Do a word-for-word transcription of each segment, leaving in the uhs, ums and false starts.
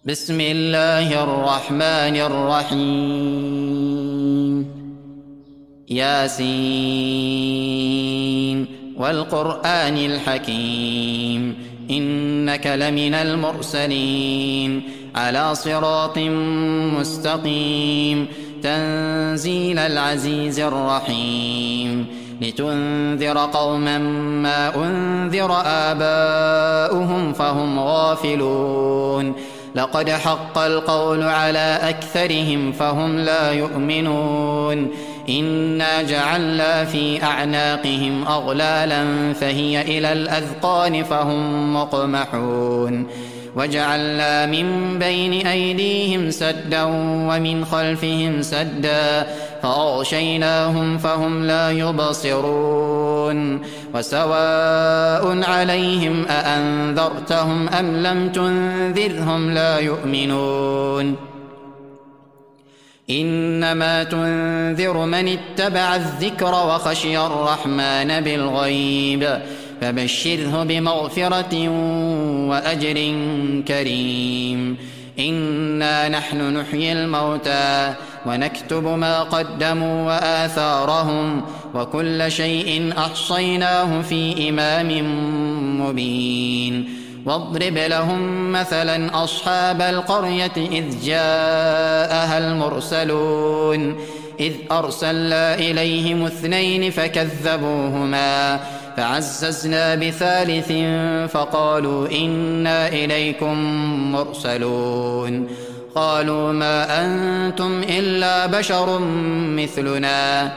بسم الله الرحمن الرحيم ياسين والقرآن الحكيم إنك لمن المرسلين على صراط مستقيم تنزيل العزيز الرحيم لتنذر قوما ما أنذر آباؤهم فهم غافلون لقد حق القول على أكثرهم فهم لا يؤمنون إنا جعلنا في أعناقهم أغلالا فهي إلى الأذقان فهم مقمحون وجعلنا من بين أيديهم سدا ومن خلفهم سدا فأغشيناهم فهم لا يبصرون وسواء عليهم أأنذرتهم أم لم تنذرهم لا يؤمنون إنما تنذر من اتبع الذكر وخشي الرحمن بالغيب فبشره بمغفرة وأجر كريم إنا نحن نحيي الموتى ونكتب ما قدموا وآثارهم وكل شيء أحصيناه في إمام مبين واضرب لهم مثلا أصحاب القرية إذ جاءها المرسلون إذ أرسلنا إليهم اثنين فكذبوهما فعززنا بثالث فقالوا إنا إليكم مرسلون قالوا ما أنتم إلا بشر مثلنا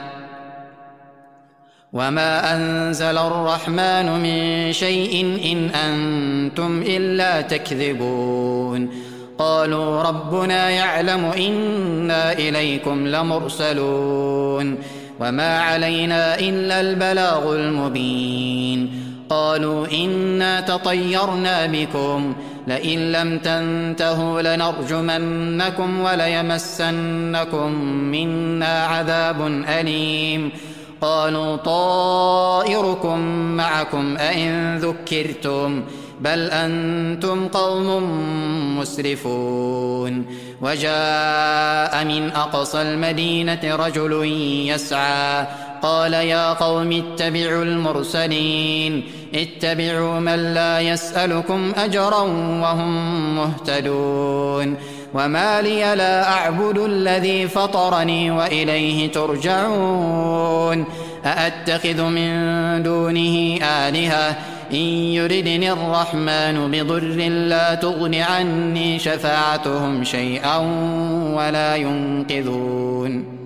وما أنزل الرحمن من شيء إن أنتم إلا تكذبون قالوا ربنا يعلم إنا إليكم لمرسلون وما علينا إلا البلاغ المبين قالوا إنا تطيرنا بكم لئن لم تنتهوا لنرجمنكم وليمسنكم منا عذاب أليم قالوا طائركم معكم أئن ذكرتم بل أنتم قوم مسرفون وجاء من أقصى المدينة رجل يسعى قال يا قوم اتبعوا المرسلين اتبعوا من لا يسألكم أجرا وهم مهتدون وما لي لا أعبد الذي فطرني وإليه ترجعون أأتخذ من دونه آلهة إن يردني الرحمن بضر لا تغن عني شفاعتهم شيئا ولا ينقذون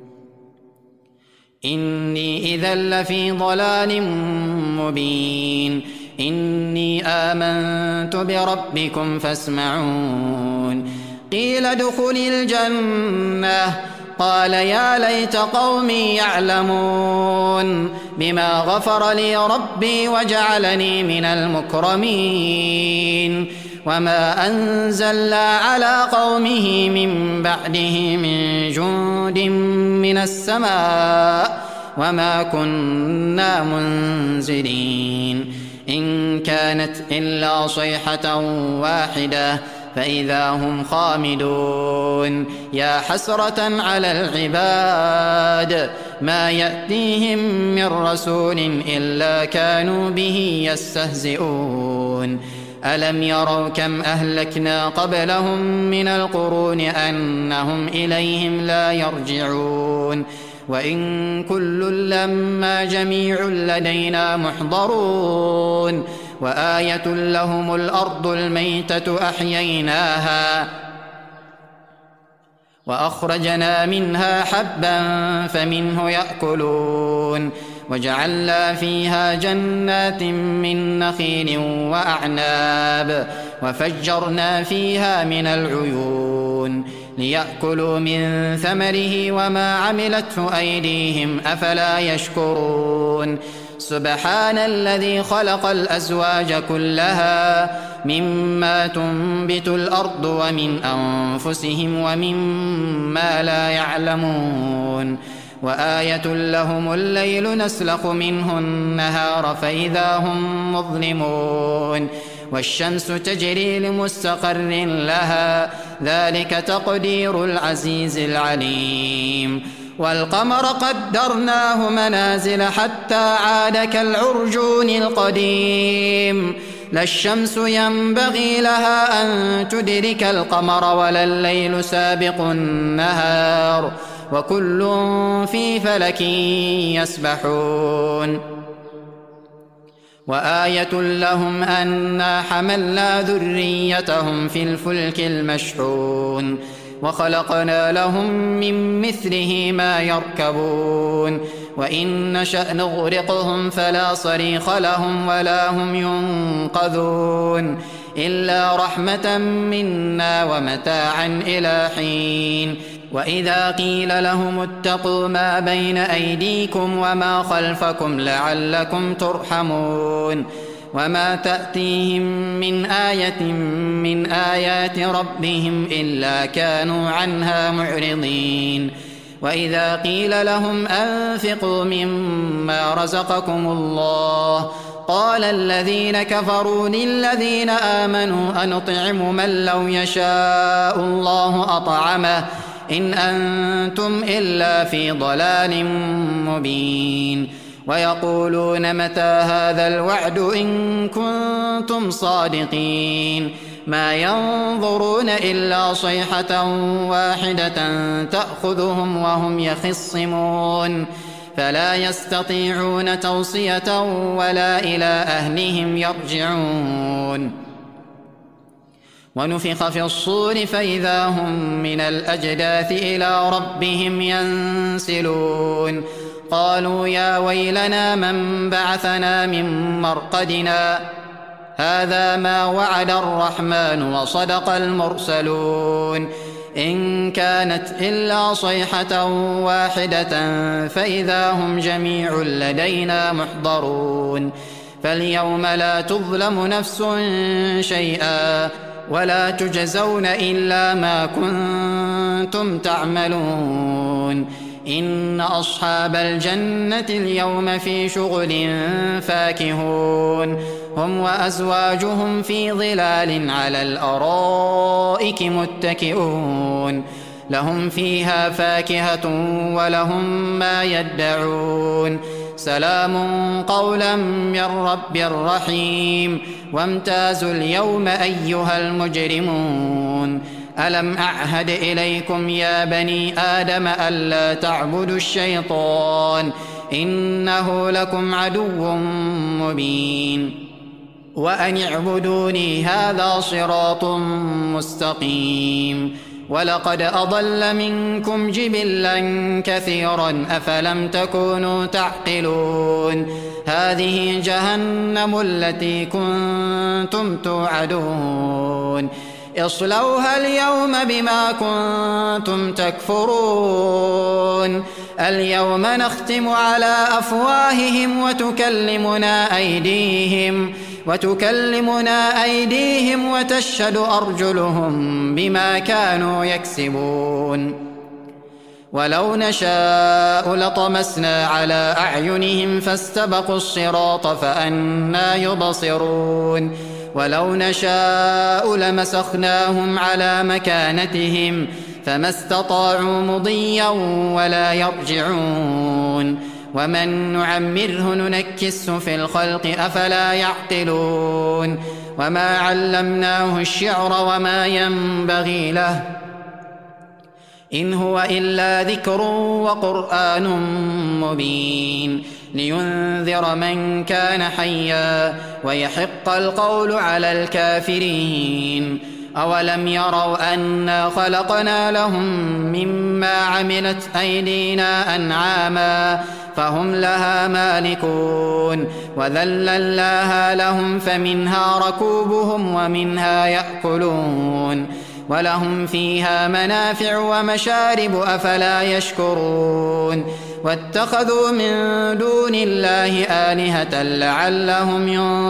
إني إذا لفي ضلال مبين إني آمنت بربكم فاسمعون قيل ادخل الجنة قال يا ليت قومي يعلمون بما غفر لي ربي وجعلني من المكرمين وما أنزلنا على قومه من بعده من جند من السماء وما كنا منزلين إن كانت إلا صيحة واحدة فإذا هم خامدون يا حسرة على العباد ما يأتيهم من رسول إلا كانوا به يستهزئون ألم يروا كم أهلكنا قبلهم من القرون أنهم إليهم لا يرجعون وإن كل لما جميع لدينا محضرون وآية لهم الأرض الميتة أحييناها وأخرجنا منها حبا فمنه يأكلون وجعلنا فيها جنات من نخيل وأعناب وفجرنا فيها من العيون ليأكلوا من ثمره وما عملته أيديهم أفلا يشكرون سبحان الذي خلق الأزواج كلها مما تنبت الأرض ومن أنفسهم ومما لا يعلمون وآية لهم الليل نسلخ منه النهار فإذا هم مظلمون والشمس تجري لمستقر لها ذلك تقدير العزيز العليم والقمر قدرناه منازل حتى عاد كالعرجون القديم لا الشمس ينبغي لها أن تدرك القمر ولا الليل سابق النهار وكل في فلك يسبحون وآية لهم أنا حملنا ذريتهم في الفلك المشحون وخلقنا لهم من مثله ما يركبون وإن نشأ نغرقهم فلا صريخ لهم ولا هم ينقذون إلا رحمة منا ومتاعا إلى حين وإذا قيل لهم اتقوا ما بين أيديكم وما خلفكم لعلكم ترحمون وما تأتيهم من آية من آيات ربهم إلا كانوا عنها معرضين وإذا قيل لهم أنفقوا مما رزقكم الله قال الذين كفروا للذين آمنوا أنطعم من لو يشاء الله أطعمه إن أنتم إلا في ضلال مبين ويقولون متى هذا الوعد إن كنتم صادقين ما ينظرون إلا صيحة واحدة تأخذهم وهم يخصمون فلا يستطيعون توصية ولا إلى أهلهم يرجعون ونفخ في الصور فإذا هم من الأجداث إلى ربهم ينسلون قالوا يا ويلنا من بعثنا من مرقدنا هذا ما وعد الرحمن وصدق المرسلون إن كانت إلا صيحة واحدة فإذا هم جميع لدينا محضرون فاليوم لا تظلم نفس شيئا ولا تجزون إلا ما كنتم تعملون إن أصحاب الجنة اليوم في شغل فاكهون هم وأزواجهم في ظلال على الأرائك متكئون لهم فيها فاكهة ولهم ما يدعون سلام قولا من رب رحيم وامتازوا اليوم أيها المجرمون ألم أعهد إليكم يا بني آدم ألا تعبدوا الشيطان إنه لكم عدو مبين وأن اعبدوني هذا صراط مستقيم ولقد أضل منكم جبلا كثيرا أفلم تكونوا تعقلون هذه جهنم التي كنتم توعدون اصلوها اليوم بما كنتم تكفرون اليوم نختم على أفواههم وتكلمنا أيديهم وتكلمنا أيديهم وتشهد أرجلهم بما كانوا يكسبون ولو نشاء لطمسنا على أعينهم فاستبقوا الصراط فأنى يبصرون ولو نشاء لمسخناهم على مكانتهم فما استطاعوا مضيا ولا يرجعون ومن نعمره ننكسه في الخلق أفلا يعقلون وما علمناه الشعر وما ينبغي له إن هو إلا ذكر وقرآن مبين لينذر من كان حيا ويحق القول على الكافرين أولم يروا أنا خلقنا لهم مما عملت أيدينا أنعاما فهم لها مالكون وذللناها لهم فمنها ركوبهم ومنها يأكلون ولهم فيها منافع ومشارب أفلا يشكرون واتخذوا من دون الله آلهة لعلهم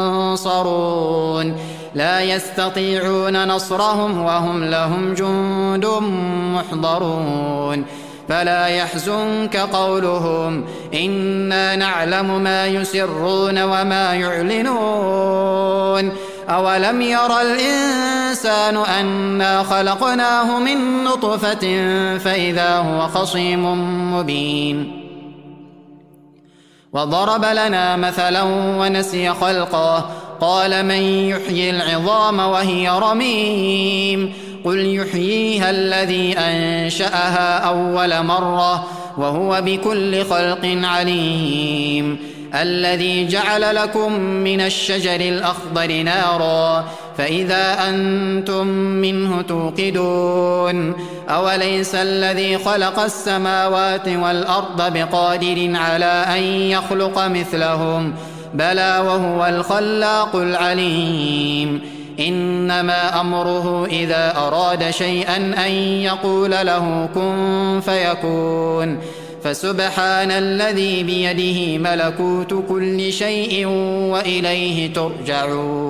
ينصرون لا يستطيعون نصرهم وهم لهم جند محضرون فلا يحزنك قولهم إنا نعلم ما يسرون وما يعلنون أولم ير الإنسان أنا خلقناه من نطفة فإذا هو خصيم مبين وضرب لنا مثلا ونسي خلقه قال من يحيي العظام وهي رميم قل يحييها الذي أنشأها أول مرة وهو بكل خلق عليم الذي جعل لكم من الشجر الأخضر نارا فإذا أنتم منه توقدون أوليس الذي خلق السماوات والأرض بقادر على أن يخلق مثلهم بلى وهو الخلاق العليم إنما أمره إذا أراد شيئا أن يقول له كن فيكون فسبحان الذي بيده ملكوت كل شيء وإليه ترجعون